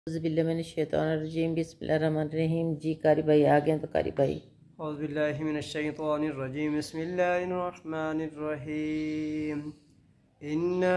औज़ुबिल्लाहिमिनश्शैतानिर्रजीम बिस्मिल्लाहिर्रहमानिर्रहीम। जी कारी भाई आ गए तो कारी भाई औज़ुबिल्लाहिमिनश्शैतानिर्रजीम बिस्मिल्लाहिर्रहमानिर्रहीम। इन्ना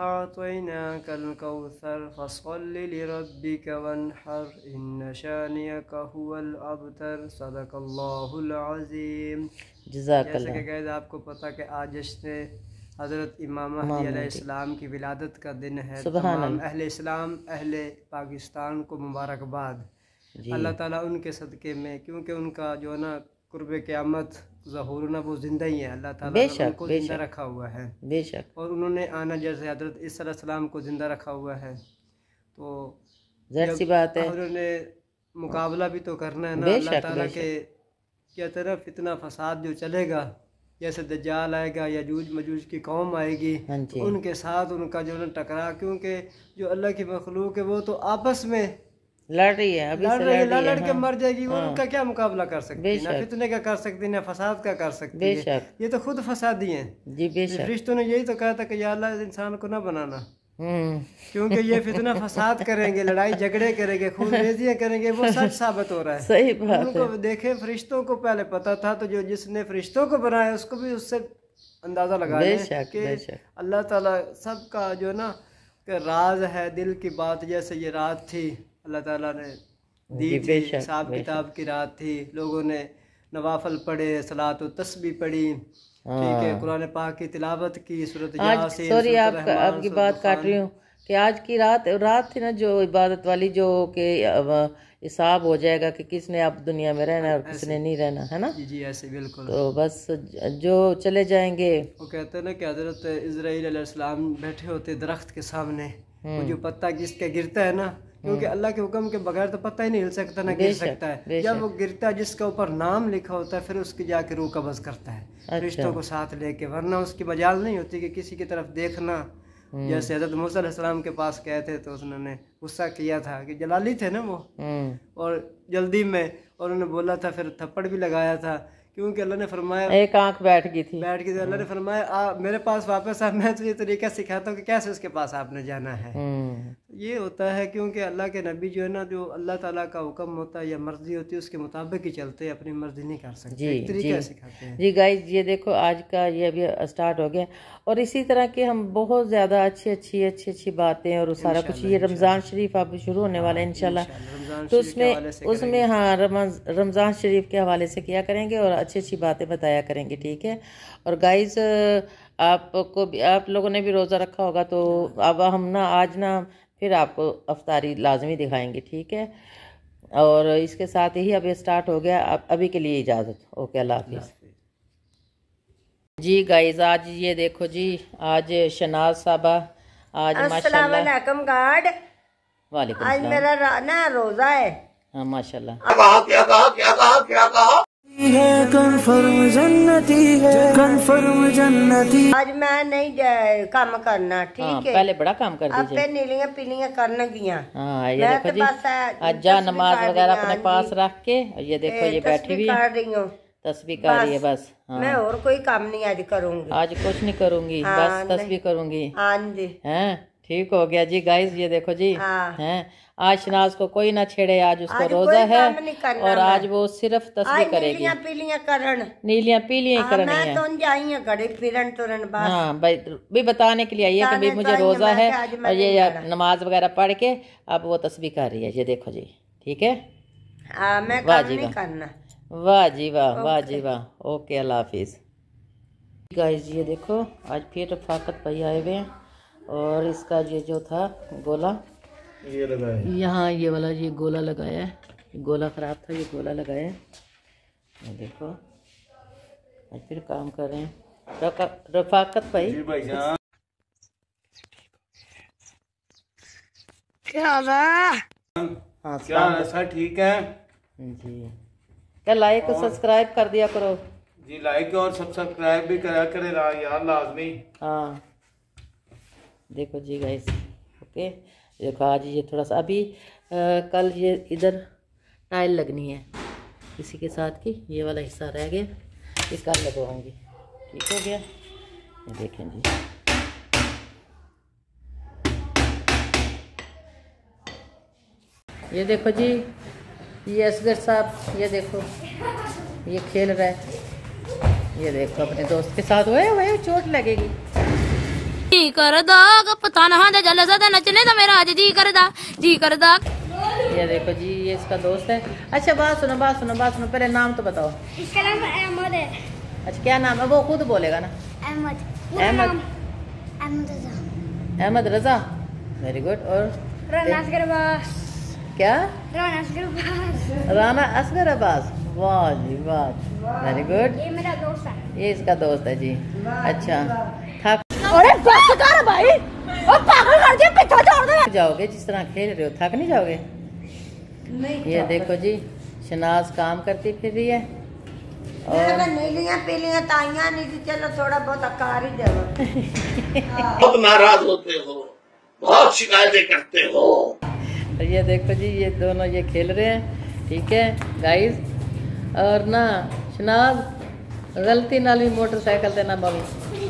अअतैनाकल कौसर फसल्लि लिरब्बिका वन्हर इन्न शानिअका हुवल अबतर। सदक़ल्लाहुल अज़ीम। जैसे कि गाइस आपको पता कि आज जश्न हज़रत इमाम महदी अलैहिस्सलाम की विलादत का दिन है। तमाम अहले इस्लाम अहले पाकिस्तान को मुबारकबाद। अल्लाह ताला उनके सदक़े में, क्योंकि उनका जो है ना कुर्ब क़यामत ज़हूर न वो ज़िंदा ही है। अल्लाह ताला ने उनको ज़िंदा रखा हुआ है बेशक, और उन्होंने आना जैसे हज़रत ईसा अलैहिस्सलाम को ज़िंदा रखा हुआ है, तो ज़ाहिर सी बात है उन्होंने मुकाबला भी तो करना है ना। अल्लाह ताला के क्या तरफ इतना फसाद जो चलेगा, जैसे दज्जाल आएगा, यजूज मजूज की कौम आएगी, तो उनके साथ उनका जो है टकरा, क्योंकि जो अल्लाह की मखलूक है वो तो आपस में लड़ रही है, अभी लड़ के मर जाएगी। वो उनका क्या मुकाबला कर सकती है? ना फितने का कर सकती है, ना फसाद का कर सकती है। ये तो खुद फसादी हैं जी। फरिश्तों ने यही तो कहा था कि या अल्लाह इंसान को ना बनाना, क्योंकि ये फितना फसाद करेंगे, लड़ाई झगड़े करेंगे, खूनरेजियां करेंगे। वो सच साबित हो रहा है। सही बात उनको है। देखे फरिश्तों को पहले पता था, तो जो जिसने फरिश्तों को बनाया उसको भी उससे अंदाजा लगा लें कि अल्लाह ताला सबका जो ना राज है, दिल की बात। जैसे ये रात थी अल्लाह ताला ने दी थी, हिसाब किताब की रात थी। लोगों ने नवाफल पढ़े, सलात व तस्बीह पढ़ी, ठीक है, कुरान पाक की तिलावत की, सूरत यासीन। सॉरी आपकी बात काट रही हूँ कि आज की रात थी ना जो इबादत वाली, जो कि हिसाब हो जाएगा कि किसने अब दुनिया में रहना है और किसने नहीं रहना है ना। जी ऐसे बिल्कुल। तो बस जो चले जाएंगे, वो कहते हैं ना कि हजरत इज़राइल अलैहिस्सलाम बैठे होते दरख्त के सामने, वो जो पत्ता जिसके गिरता है ना, क्योंकि अल्लाह के हुक्म के बगैर तो पता ही नहीं हिल सकता ना गिर सकता है। जब वो गिरता है जिसके ऊपर नाम लिखा होता है, फिर उसकी जाके रूह कब्ज़ करता है रिश्तों को साथ लेके, वरना उसकी मजाल नहीं होती कि किसी की तरफ देखना। जैसे हज़रत मूसा अलैहिस्सलाम के पास गए थे तो उन्होंने गुस्सा किया था कि जलाली थे ना वो, और जल्दी में, और उन्होंने बोला था, फिर थप्पड़ भी लगाया था, क्योंकि अल्लाह ने फरमाया एक आंख बैठ गई थी। अल्लाह ने फरमाया मेरे पास वापस आ, मैं तुझे तरीका सिखाता हूँ कि कैसे उसके पास आपने जाना है। ये होता है क्योंकि अल्लाह के नबी जो है ना, जो अल्लाह ताला का हुक्म होता है या मर्जी होती है उसके मुताबिक ही चलते हैं, अपनी मर्जी नहीं कर सकते। तरीका सिखाते हैं जी गाइस। ये देखो आज का ये अभी स्टार्ट हो गया, और इसी तरह के हम बहुत ज़्यादा अच्छी बातें और सारा कुछ। ये रमज़ान शरीफ अब शुरू होने वाला है इंशाल्लाह, तो उसमें हाँ रमज़ान शरीफ के हवाले से किया करेंगे और अच्छी बातें बताया करेंगे, ठीक है। और गाइस आपको भी, आप लोगों ने भी रोज़ा रखा होगा, तो अब हम ना आज ना फिर आपको अफ्तारी लाजमी दिखाएंगे, ठीक है। और इसके साथ ही अब ये स्टार्ट हो गया। अब अभी के लिए इजाज़त, ओके, अल्लाह हाफिज़ जी। गाइस आज ये देखो जी, आज शनाज साहबा आज अस्सलाम वालेकुम गार्ड। वालेकुम आज मेरा ना रोजा है। हाँ माशाल्लाह। कन्फर्म जन्नती है, कन्फर्म जन्नती। आज मैं नहीं काम करना, ठीक है। पहले बड़ा काम कर दीजिए। आपे नीलियां पीलियां करने गिया। हाँ ये देखो जी, आज जा नमाज वगैरह अपने पास रख के, ये देखो ये बैठी हुई कर रही हूँ, तस्बीह कर रही है बस। हाँ। मैं और कोई काम नहीं आज करूंगी, आज कुछ नहीं करूंगी, बस तस्बीह करूंगी। हाँ जी, हैं ठीक हो गया जी। गाइस ये देखो जी, हैं आज शनाज को कोई ना छेड़े, आज उसको रोजा है और आज वो सिर्फ तस्बीह करेगी। नीलियां पीलियां करन, नीलियां पीलियां करनी है। तो जाई है घड़ी फिरन तुरन बस। हाँ भाई बताने के लिए आई है कि भाई मुझे रोजा है, और ये नमाज वगैरह पढ़ के अब वो तस्बीह कर रही है। ये देखो जी, ठीक है। मैं काम नहीं करना। वाह जी वाह, वाह जी वाह, ओके, अल्लाह हाफिज़। गाइस ये देखो आज फिर रफाकत भाई आए हुए हैं, और इसका ये जो था गोला ये लगाया, यहाँ ये वाला ये गोला लगाया है। गोला ख़राब था, ये गोला लगाया है। ये देखो आज फिर काम कर रहे हैं रफाकत भाई। क्या हाँ क्या सर ठीक है जी। क्या लाइक और सब्सक्राइब कर दिया करो जी, लाइक और सब्सक्राइब भी करा करे यार लाजमी। हाँ देखो जी गाइस, ओके। देखो आज ये थोड़ा सा अभी कल ये इधर टाइल लगनी है इसी के साथ की, ये वाला हिस्सा रह गया, ये कल लगवाऊंगी, ठीक हो गया। ये देखें जी, ये देखो जी, ये असगर साहब, ये देखो ये खेल रहा है, ये देखो अपने दोस्त के साथ। ओए चोट लगेगी। जी करदा पता ना जल नचने का मेरा आज जी करदा। ये देखो जी, ये इसका दोस्त है। अच्छा बात सुनो, पहले नाम तो बताओ। इसका नाम अहमद है। अच्छा क्या नाम है? वो खुद बोलेगा ना। Ahmed Raza, very good. और क्या? राना असगर अब्बास, वाह जी वाह, वेरी गुड। ये मेरा दोस्त है। ये इसका दोस्त है जी। अच्छा थक भाई, पागल कर दिया, पीछे छोड़ दे। जाओगे जिस तरह खेल रहे हो, थक नहीं जाओगे? नहीं। ये देखो जी, शनाज काम करती फिर रही है और नीलियां पीलियां ताइयां नहीं थी, चलो थोड़ा बहुत आकार ही दे। बहुत नाराज होते हो, बहुत शिकायतें करते हो। ये देखो जी, ये दोनों ये खेल रहे हैं, ठीक है गाइस। और ना शनाज गलती नाल भी मोटरसाइकिल ते ना बवी,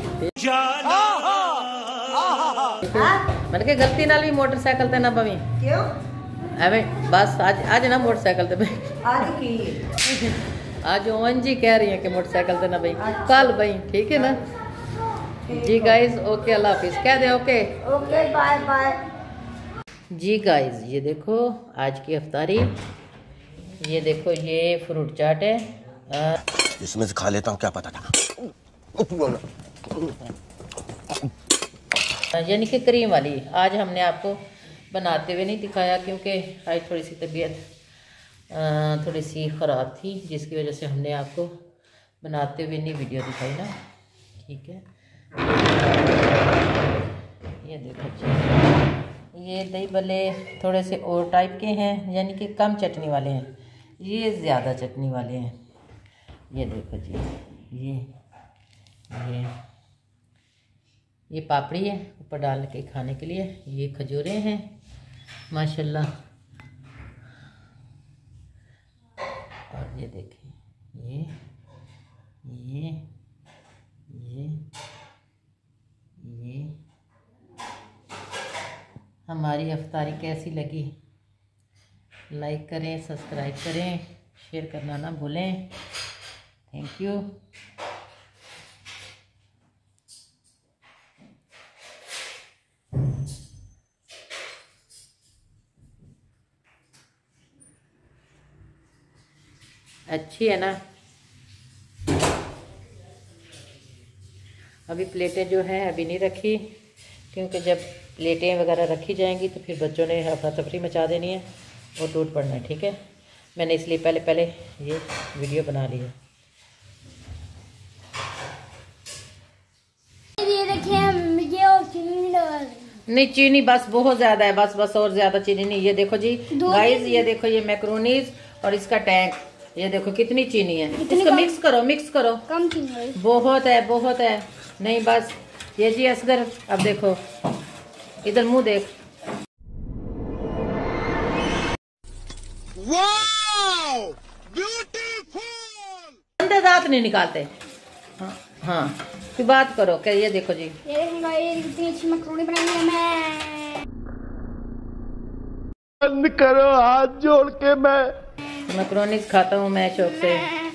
मैंने कहा गलती नाल भी मोटरसाइकिल ते ना बवी। क्यों? एवें बस आज ना मोटरसाइकिल ते आज की आज ओवन जी कह रही है कि मोटरसाइकिल ते ना भाई, कल भाई, ठीक है ना जी गाइस। ओके, अल्लाह हाफिज कह दे। ओके बाय बाय जी गाइस। ये देखो आज की अफ्तारी, ये देखो ये फ्रूट चाट है, इसमें से खा लेता हूँ, क्या पता था। यानी कि क्रीम वाली। आज हमने आपको बनाते हुए नहीं दिखाया क्योंकि आज थोड़ी सी तबीयत थोड़ी सी ख़राब थी, जिसकी वजह से हमने आपको बनाते हुए नहीं वीडियो दिखाई ना, ठीक है। ये देखो जी, ये दही भल्ले थोड़े से और टाइप के हैं, यानी कि कम चटनी वाले हैं, ये ज़्यादा चटनी वाले हैं। ये देखो जी, ये पापड़ी है ऊपर डाल के खाने के लिए। ये खजूरें हैं माशाल्लाह। और ये देखें, ये हमारी अफ्तारी कैसी लगी? लाइक करें, सब्सक्राइब करें, शेयर करना ना भूलें। Thank you. अच्छी है ना? अभी प्लेटें जो हैं अभी नहीं रखी, क्योंकि जब प्लेटें वगैरह रखी जाएंगी तो फिर बच्चों ने अफरा तफरी मचा देनी है और टूट पड़ना है, ठीक है। मैंने इसलिए पहले ये वीडियो बना ली है। नहीं चीनी बस बहुत ज़्यादा है, बस और ज़्यादा चीनी नहीं। ये देखो जी गाइस, ये देखो ये मैक्रोनीज और इसका टैंक, ये देखो कितनी चीनी है। इसको मिक्स करो। कम चीनी है। बहुत है। नहीं बस ये जी असगर, अब देखो इधर मुंह देख। Wow beautiful. गंदे दांत नहीं निकालते। हाँ फिर बात करो क्या। ये देखो जी, ये कितनी अच्छी मैक्रोनी बनाई है। मैं बंद करो हाथ जोड़ के, मैं मैक्रोनी खाता हूँ मैं शौक से।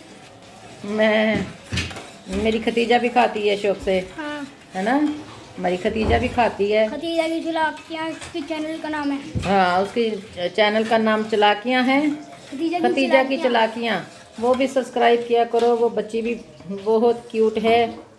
मेरी खतीजा भी खाती है शौक से, हाँ। है ना, हमारी खतीजा भी खाती है। खतीजा की चलाकियाँ उसके चैनल का नाम है। हाँ, उसकी चैनल का नाम चलाकियाँ हैं, खतीजा की चलाकियाँ। वो भी सब्सक्राइब किया करो, वो बच्ची भी बहुत क्यूट है।